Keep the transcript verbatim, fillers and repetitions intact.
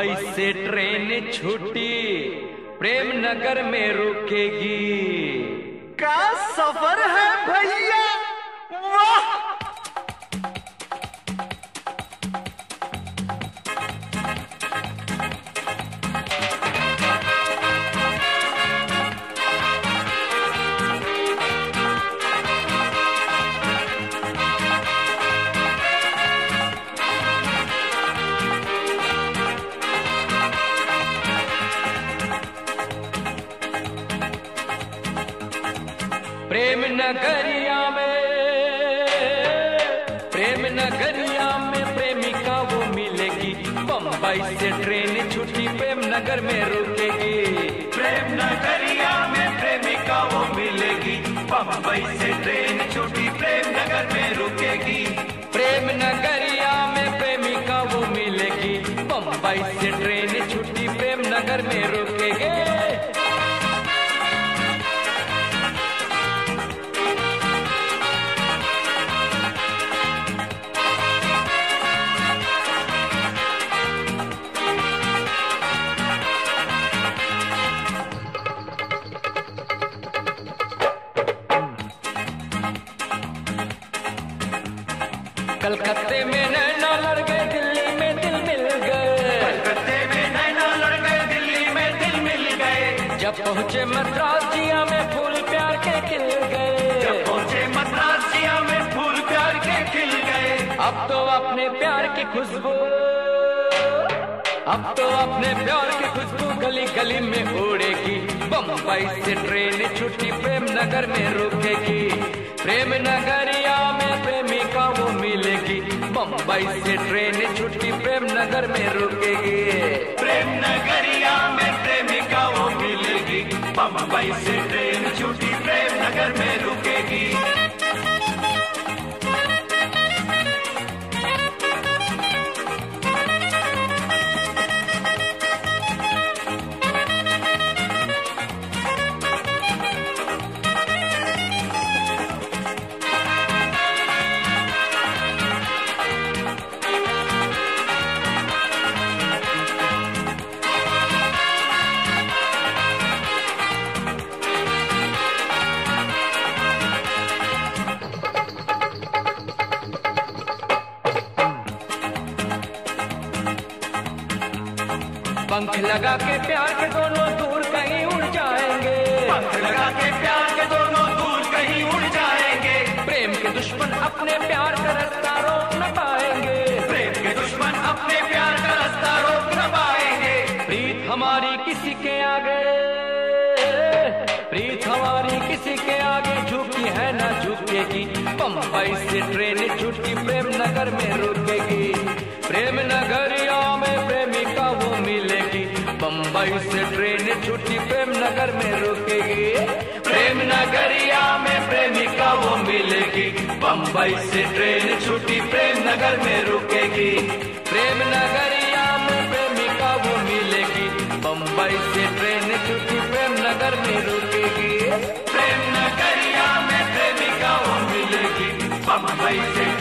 बम्बई से ट्रेन छूटी प्रेम नगर में रुकेगी। का सफर है भैया, वाह। प्रेम नगरिया में प्रेम नगरिया में प्रेमिका वो मिलेगी। बम्बई से ट्रेन छूटी प्रेम नगर में रुकेगी। प्रेम नगरिया में प्रेमिका वो मिलेगी। बम्बई से ट्रेन छूटी प्रेम नगर में रुकेगी। प्रेम नगरिया में प्रेमिका वो मिलेगी। बम्बई से ट्रेन छूटी प्रेम नगर में रुकेगी। कलकत्ते में नैना लड़ गए, दिल्ली में दिल मिल गए। कलकत्ते में नैना लड़ गए, दिल्ली में दिल मिल गए। जब पहुँचे मद्रास जिया में फूल प्यार के खिल गए। जब पहुँचे मद्रास जिया में फूल प्यार के खिल गए। अब तो अपने प्यार की खुशबू अब तो अपने प्यार की खुशबू गली गली में उड़ेगी। बम्बई से ट्रेन छुट्टी प्रेम नगर में रुकेगी। प्रेम नगरिया में प्रेमिका वो मिलेगी। बम्बई से ट्रेन छुट्टी प्रेम नगर में रुकेगी। प्रेम नगरिया में प्रेमिका वो मिलेगी। बम्बई से ट्रेन छुट्टी प्रेम नगर में रुकेगी। पंख लगा के प्यार के दोनों दूर कहीं उड़ जाएंगे। पंख लगा के प्यार के दोनों दूर कहीं उड़ जाएंगे। प्रेम के दुश्मन अपने प्यार का रास्ता रोक न पाएंगे। प्रेम के दुश्मन अपने प्यार का रास्ता रोक न पाएंगे। प्रीत हमारी किसी के आगे प्रीत हमारी किसी के आगे झुकी है ना झुकेगी। बम्बई से ट्रेन छुट्टी प्रेम नगर में रुकेगी। प्रेम नगरिया में प्रेमिका वो मिलेगी। बम्बई से ट्रेन छुट्टी प्रेम नगर में रुकेगी। प्रेम नगरिया में प्रेमिका वो मिलेगी। बम्बई से ट्रेन छुट्टी प्रेम नगर में रुकेगी। प्रेम नगरिया में प्रेमिका वो मिलेगी। बम्बई से ट्रेन छुट्टी प्रेम नगर में रुकेगी। प्रेम नगरिया में प्रेमिका वो मिलेगी। बम्बई से